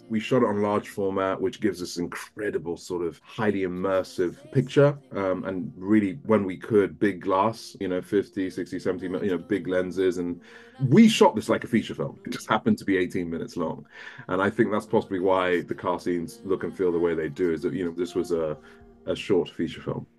We shot it on large format, which gives us incredible sort of highly immersive picture. And really, when we could, big glass, 50, 60, 70, big lenses. And we shot this like a feature film. It just happened to be 18 minutes long. And I think that's possibly why the car scenes look and feel the way they do, is that, this was a short feature film.